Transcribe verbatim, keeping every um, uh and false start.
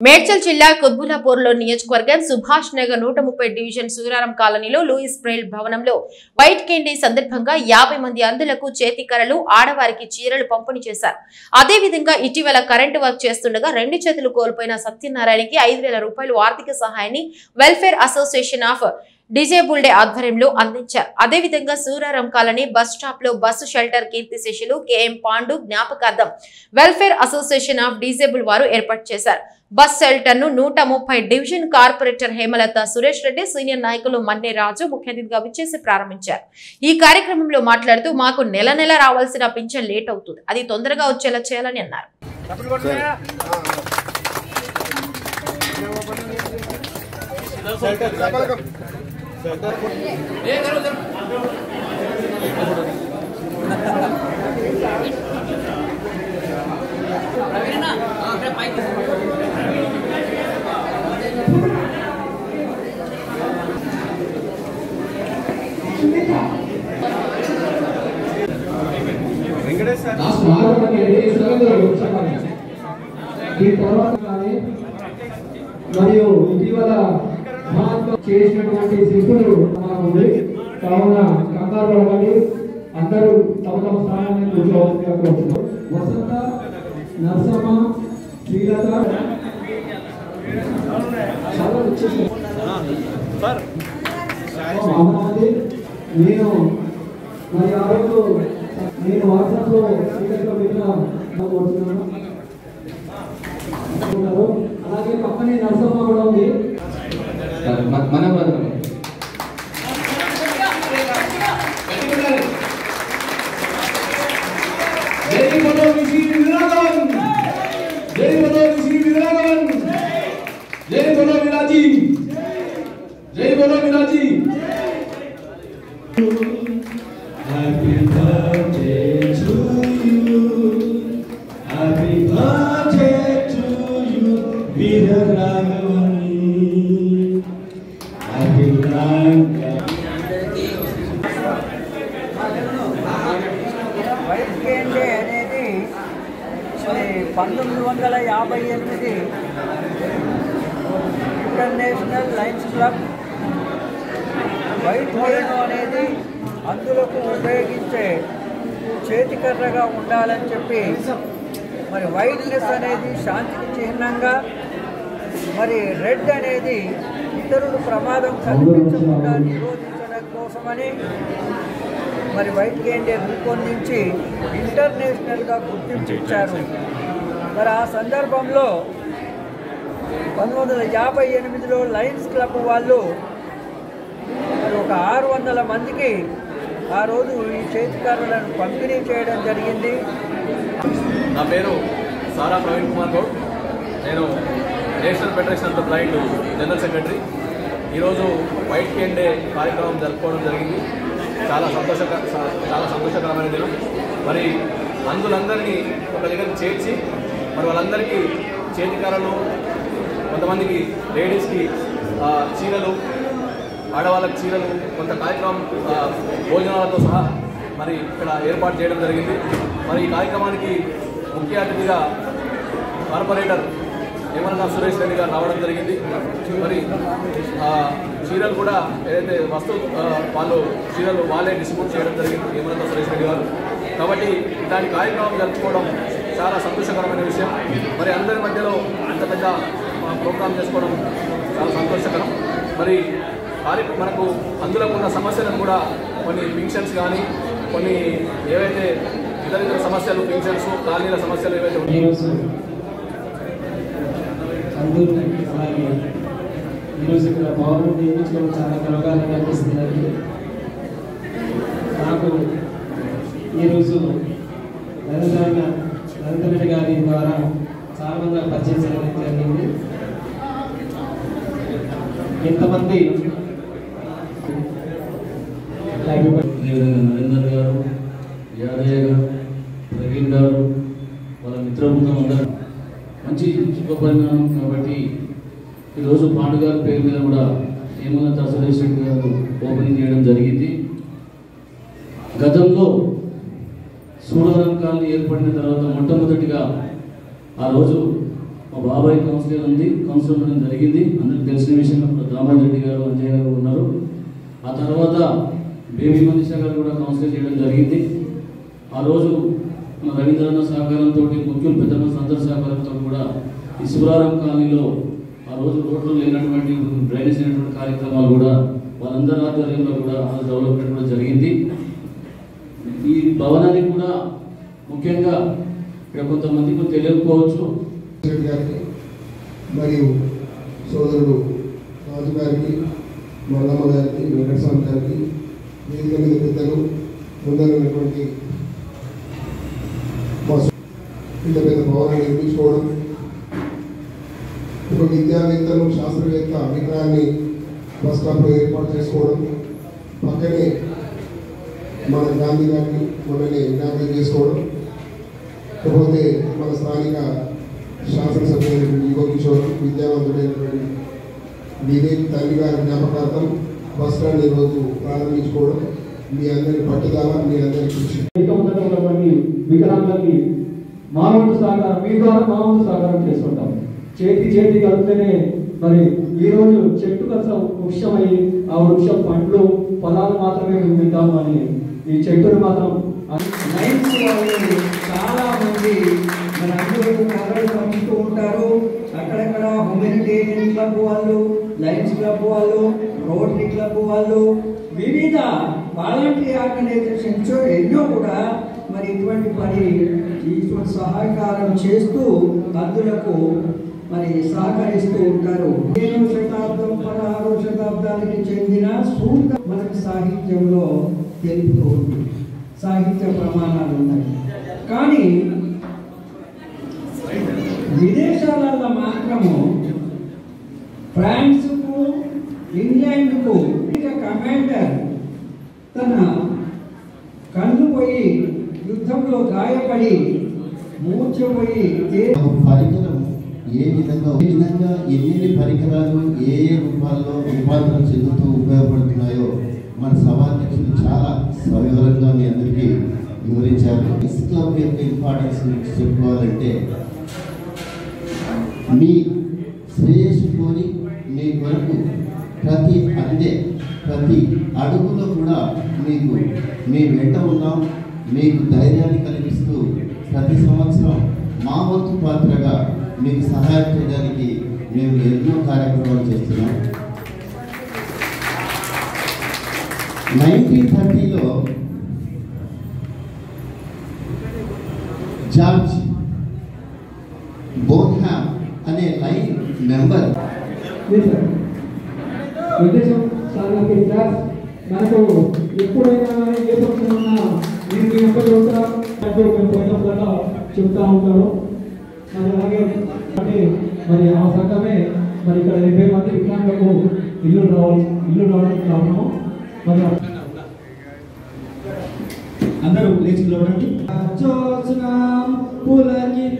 మేడ్చల్ జిల్లా కుత్బుల్లాపూర్లో నియోజకవర్గం సుభాష్ నగర్ నూట ముప్పై డివిజన్ సూరారం కాలనీలో లూయిస్ బ్రెయిల్ భవనంలో వైట్ కేండీ సందర్భంగా యాభై మంది అంధులకు చేతి కర్రలు ఆడవారికి చీరలు పంపిణీ చేశారు. అదేవిధంగా ఇటీవల కరెంటు వర్క్ చేస్తుండగా రెండు చేతులు కోల్పోయిన సత్యనారాయణకి ఐదు వేల రూపాయలు ఆర్థిక సహాయాన్ని వెల్ఫేర్ అసోసియేషన్ ఆఫ్ డిజేబుల్డ్ ఆధ్వర్యంలో అందించారు. అదేవిధంగా సూరారం కాలనీ బస్ స్టాప్ లో బస్సు షెల్టర్ కీర్తిశేషులు కెఎం పాండు జ్ఞాపకార్థం వెల్ఫేర్ అసోసియేషన్ ఆఫ్ డిజేబుల్ వారు ఏర్పాటు చేశారు. బస్ షెల్టర్ ను నూట ముప్పై division corporator Hemalatha Suresh Reddy, senior నాయకులు మన్నే రాజు ముఖ్య అతిథిగా విచ్చేసి ప్రారంభించారు. ఈ కార్యక్రమంలో మాట్లాడుతూ మాకు నెల నెల రావాల్సిన పింఛన్ లేట్ అవుతుంది, అది తొందరగా వచ్చేలా చేయాలని అన్నారు. మరియు ఇటీవల చేసినటువంటి శిశువులు ఉంది కావున కంగారు పడకండి, అందరూ తమ తమ స్థానాన్ని కూర్చోవలసిగా కోరుతున్నాం. వసంత, నరసమ్మ, శ్రీలత అమరావతి, నేను మరి ఆ రోజు నేను వాట్సాప్ లో కోరుతున్నాను. అలాగే పక్కనే నరసమ్మ కూడా ఉంది. మన వైట్ కేండీ అనేది పంతొమ్మిది వందల యాభై ఎనిమిది international Lions club white cane day అనేది అందులకు ఉపయోగించే చేతికర్రగా ఉండాలని చెప్పి మరి వైట్నెస్ అనేది శాంతికి చిహ్నంగా, మరి రెడ్ అనేది ఇతరులు ప్రమాదం కల్పించకుండా నిరోధించడం కోసమని మరి వైట్ కేండీ రూపొందించి ఇంటర్నేషనల్గా గుర్తించి ఇచ్చారు. మరి ఆ సందర్భంలో పంతొమ్మిది వందల యాభై ఎనిమిదిలో లయన్స్ క్లబ్ వాళ్ళు మరి ఒక ఆరు వందల మందికి ఆ రోజు ఈ చేతికర్రలను పంపిణీ చేయడం జరిగింది. నా పేరు సారా ప్రవీణ్ కుమార్ గౌడ్, నేను National Federation of the Blind general secretary. ఈరోజు వైట్ కేండీ కార్యక్రమం జరుపుకోవడం జరిగింది. చాలా సంతోషక చాలా సంతోషకరమైన దినం. మరి అందులందరినీ ఒక దగ్గరికి చేర్చి మరి వాళ్ళందరికీ చేతికర్రలు, కొంతమందికి లేడీస్కి చీరలు, ఆడవాళ్ళకి చీరలు, కొంత కార్యక్రమం భోజనాలతో సహా మరి ఇక్కడ ఏర్పాటు చేయడం జరిగింది. మరి ఈ కార్యక్రమానికి ముఖ్య అతిథిగా కార్పొరేటర్ హేమలత సురేష్ రెడ్డి గారు రావడం జరిగింది. మరి చీరలు కూడా ఏదైతే వస్తువు వాళ్ళు చీరలు వాళ్ళే డిస్ట్రిబ్యూట్ చేయడం జరిగింది హేమలత సురేష్ రెడ్డి గారు. కాబట్టి ఇలాంటి కార్యక్రమం జరుపుకోవడం చాలా సంతోషకరమైన విషయం. మరి అందరి మధ్యలో అంత పెద్ద ప్రోగ్రాం చేసుకోవడం చాలా సంతోషకరం. మరి కార్యక్రమం మనకు అందులో ఉన్న సమస్యలను కూడా కొన్ని పింఛన్స్ కానీ కొన్ని ఏవైతే ఇతర ఇతర సమస్యలు, పింఛన్స్, కాలనీల సమస్యలు ఏవైతే అందరూ అలాగే ఈరోజు ఇక్కడ భవనం నిర్మించుకోవడం చాలా గర్వకారంగా అనిపిస్తున్నది నాకు. ఈరోజు నరేంద్ర నరేంద్ర రెడ్డి గారి ద్వారా చాలా మంది పరిచయం చేయడం జరిగింది. ఎంతమంది నరేందర్ గారు, యాదయ్య గారు, ప్రవీణ్ గారు, వాళ్ళ మిత్రబృందం అందరూ మంచి శుభ పరిణామం. కాబట్టి ఈరోజు పాండు గారి పేరు మీద కూడా హేమలత సురేష్ రెడ్డి గారు ఓపెనింగ్ చేయడం జరిగింది. గతంలో సూడారం కాలనీ ఏర్పడిన తర్వాత మొట్టమొదటిగా ఆ రోజు మా బాబాయ్ కౌన్సిలర్ ఉంది, కౌన్సిలర్ ఉండడం జరిగింది. అందరికి తెలిసిన విషయం దామోదర్ రెడ్డి గారు, అంజయ్ గారు ఉన్నారు. ఆ తర్వాత బేబీ మనీషా గారు కూడా కౌన్సిలర్ చేయడం జరిగింది. ఆ రోజు మన రవీంద్రనాథ్ సహకారంతో, ముఖ్యులు పెద్ద అందరి సహకారంతో కూడా ఈ శివరారం కాలనీలో ఆ రోజు రోడ్లు లేనటువంటి డ్రైనేజ్ అయినటువంటి కార్యక్రమాలు కూడా వాళ్ళందరి ఆధ్వర్యంలో కూడా డెవలప్మెంట్ కూడా జరిగింది. ఈ భవనానికి కూడా ముఖ్యంగా ఇక్కడ కొంతమందికి తెలియకపోవచ్చు, గారికి మరియు సోదరుడు రాజు గారికి, మల్లమ్మ గారికి, వెంకటస్వామి గారికి, వేదిక మీద పెద్దలు, ముందరైనటువంటి ఇంత పెద్ద భవనాన్ని నిర్మించుకోవడం, ఒక విద్యావేత్తలు, శాస్త్రవేత్త విగ్రహాన్ని బస్ స్టాప్లో ఏర్పాటు చేసుకోవడం, పక్కనే మన గాంధీ గారిని మొన్ననే ఇనాగ్రేట్ చేసుకోవడం, కాకపోతే మన స్థానిక శాసనసభ్యులైనటువంటి యువ కిషోర్, విద్యావంతుడైనటువంటి వివేక్ తండ్రి గారి జ్ఞాపకార్థం బస్ స్టాండ్ ఈరోజు ప్రారంభించుకోవడం మీ అందరి పట్టుదల, మీ అందరి కృషి. వికలాంగులకి మా వంతు సహకారం, మీ ద్వారా మా వంతు సహకారం చేసుకుంటాం. చేతి చేతి కలిపితేనే మరి ఈరోజు చెట్టు కస వృక్షమై ఆ వృక్షం పండ్లు పొలాలు మాత్రమే మేము తింటాము అని ఈ చెట్టును మాత్రం చాలా మంది మన అందరూ కర్రలు పంచుతూ ఉంటారు. అక్కడక్కడ హ్యూమనిటేరియన్ క్లబ్ వాళ్ళు, లయన్స్ క్లబ్ వాళ్ళు, రోటరీ క్లబ్ వాళ్ళు, వివిధ వాలంటరీ ఆర్గనైజేషన్స్ ఎన్నో కూడా మరి ఇటువంటి పని ఇటువంటి సహకారం చేస్తూ అందులకు మరి సహకరిస్తూ ఉంటారు. పదిహేనవ శతాబ్దం పదహారవ శతాబ్దానికి చెందిన సూత్ర మనకి సాహిత్యంలో తెలుపుతూ ఉంది, సాహిత్య ప్రమాణాలు ఉన్నాయి. కానీ విదేశాలలో మాత్రము ఫ్రాన్స్కు, ఇంగ్లాండ్కు కమాండర్ తన కన్ను పోయి యుద్ధంలో గాయపడి మూర్చపోయి పరికరం ఏ విధంగా ఏ విధంగా ఎన్ని పరికరాలు ఏ ఏ రూపాల్లో రూపాంతరం చెందుతూ ఉపయోగపడుతున్నాయో మన సభాధ్యక్షులు చాలా సవివరంగా మీ అందరికీ వివరించారు. లయన్స్ క్లబ్ యొక్క ఇంపార్టెన్స్ గురించి చెప్పుకోవాలంటే మీ శ్రేయస్సు కోరి మీ కొరకు ప్రతి అందే ప్రతి అడుగులో కూడా మీకు మీ వెంట ఉన్నాం. మీకు ధైర్యాన్ని కలిగిస్తూ ప్రతి సంవత్సరం మా వంతు పాత్రగా మీకు సహాయం చేయడానికి మేము ఎన్నో కార్యక్రమాలు చేస్తున్నాం. నైన్టీన్ థర్టీలో జార్జ్ బోన్హామ్ అనే లైన్ మెంబర్ ఉద్దేశం సార్లకి క్లాస్ మనకు ఎప్పుడైనా ఏ పక్షం ఉన్నా మీరు మీ యొక్క పోయినప్పుడల్లా చెప్తా ఉంటారు. మరి అలాగే అంటే మరి ఆ సంఘమే మరి ఇక్కడ డెబ్బై మంది వికలాంగులకు ఇల్లు రావాలి ఇల్లు రావడానికి కారణము. మరి అందరూ లేచి నిలబడండి. పులకి